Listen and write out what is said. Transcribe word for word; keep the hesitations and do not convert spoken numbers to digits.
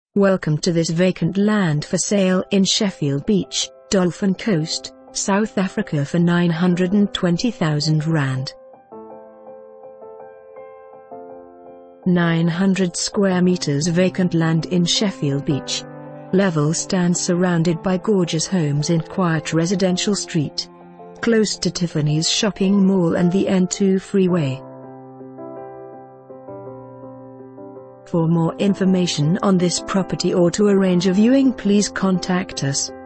Welcome to this vacant land for sale in Sheffield Beach, Dolphin Coast, South Africa for nine hundred twenty thousand rand. nine hundred square meters vacant land in Sheffield Beach. Level stand surrounded by gorgeous homes in quiet residential street. Close to Tiffany's shopping mall and the N two freeway. For more information on this property or to arrange a viewing, please contact us.